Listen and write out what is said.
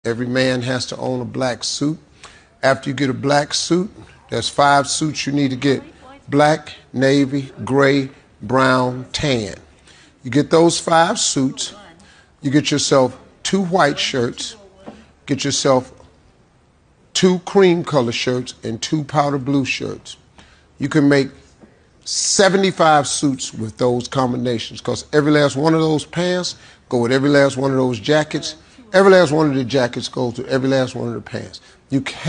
Every man has to own a black suit. After you get a black suit, there's 5 suits you need to get: black, navy, gray, brown, tan. You get those 5 suits, you get yourself 2 white shirts, get yourself 2 cream color shirts and 2 powder blue shirts. You can make 75 suits with those combinations, because every last one of those pants go with every last one of those jackets. Every last one of the jackets goes with every last one of the pants. You can't